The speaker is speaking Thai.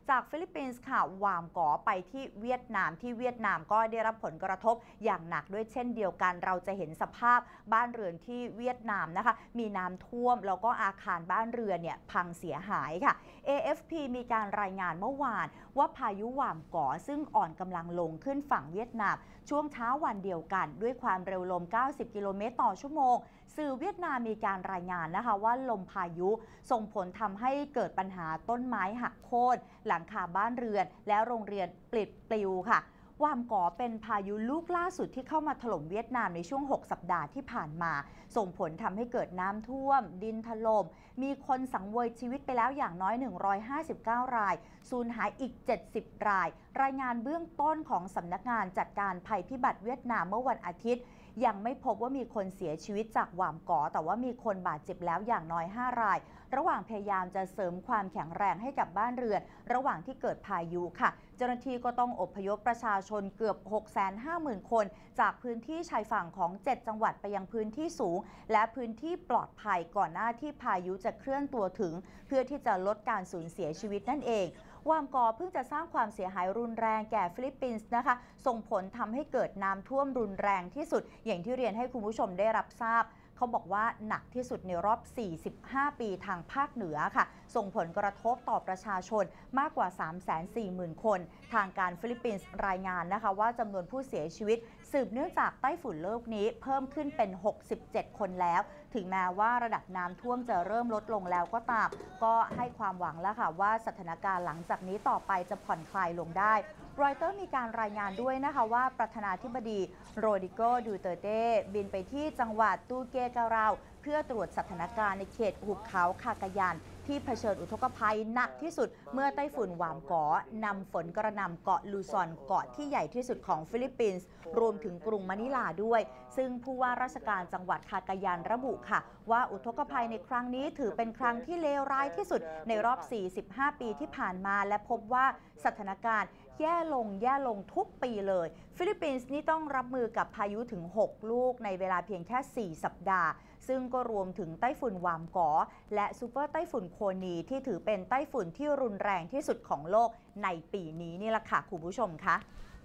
จากฟิลิปปินส์ค่ะวามก๋อไปที่เวียดนามก็ได้รับผลกระทบอย่างหนักด้วยเช่นเดียวกันเราจะเห็นสภาพบ้านเรือนที่เวียดนามนะคะมีน้ำท่วมแล้วก็อาคารบ้านเรือนเนี่ยพังเสียหายค่ะ AFP มีการรายงานเมื่อวานว่าพายุวามก๋อซึ่งอ่อนกำลังลงขึ้นฝั่งเวียดนามช่วงเช้าวันเดียวกันด้วยความเร็วลม 90 กิโลเมตรต่อชั่วโมงสื่อเวียดนามมีการรายงานนะคะว่าลมพายุส่งผลทำให้เกิดปัญหาต้นไม้หักโค่นหลังคาบ้านเรือนและโรงเรียนปลิดปลิวค่ะวามก๋อเป็นพายุลูกล่าสุดที่เข้ามาถล่มเวียดนามในช่วง 6 สัปดาห์ที่ผ่านมาส่งผลทำให้เกิดน้ำท่วมดินถล่มมีคนสังเวยชีวิตไปแล้วอย่างน้อย159 รายสูญหายอีก70 รายรายงานเบื้องต้นของสำนักงานจัดการภัยพิบัติเวียดนามเมื่อวันอาทิตย์ยังไม่พบว่ามีคนเสียชีวิตจากวามก๋อแต่ว่ามีคนบาดเจ็บแล้วอย่างน้อย5 รายระหว่างพยายามจะเสริมความแข็งแรงให้กับบ้านเรือนระหว่างที่เกิดพายุค่ะเจ้าหน้าที่ก็ต้องอพยพประชาชนเกือบ 650,000 คนจากพื้นที่ชายฝั่งของ7 จังหวัดไปยังพื้นที่สูงและพื้นที่ปลอดภัยก่อนหน้าที่พายุจะเคลื่อนตัวถึงเพื่อที่จะลดการสูญเสียชีวิตนั่นเองวามก๋อเพิ่งจะสร้างความเสียหายรุนแรงแก่ฟิลิปปินส์นะคะส่งผลทำให้เกิดน้ำท่วมรุนแรงที่สุดอย่างที่เรียนให้คุณผู้ชมได้รับทราบเขาบอกว่าหนักที่สุดในรอบ 45 ปีทางภาคเหนือค่ะส่งผลกระทบต่อประชาชนมากกว่า 340,000 คนทางการฟิลิปปินส์รายงานนะคะว่าจำนวนผู้เสียชีวิตสืบเนื่องจากไต้ฝุ่นโลกนี้เพิ่มขึ้นเป็น 67 คนแล้วถึงแม้ว่าระดับน้ำท่วมจะเริ่มลดลงแล้วก็ตามก็ให้ความหวังแล้วค่ะว่าสถานการณ์หลังจากนี้ต่อไปจะผ่อนคลายลงได้รอยเตอร์มีการรายงานด้วยนะคะว่าประธานาธิบดีโรดิโก ดูเตเต้บินไปที่จังหวัดตูเกการาวเพื่อตรวจสถานการณ์ในเขตหุบเขาคากายันที่เผชิญอุทกภัยหนักที่สุดเมื่อไต้ฝุ่นวามก๋อนำฝนกระหน่ำเกาะลูซอนเกาะที่ใหญ่ที่สุดของฟิลิปปินส์รวมถึงกรุงมะนิลาด้วยซึ่งผู้ว่าราชการจังหวัดคากายันระบุค่ะว่าอุทกภัยในครั้งนี้ถือเป็นครั้งที่เลวร้ายที่สุดในรอบ 45 ปีที่ผ่านมาและพบว่าสถานการณ์แย่ลงทุกปีเลยฟิลิปปินส์นี่ต้องรับมือกับพายุถึง 6 ลูกในเวลาเพียงแค่ 4 สัปดาห์ซึ่งก็รวมถึงไต้ฝุ่นวามก๋อและซูเปอร์ไต้ฝุ่นโคนีที่ถือเป็นไต้ฝุ่นที่รุนแรงที่สุดของโลกในปีนี้นี่แหละค่ะคุณผู้ชมคะ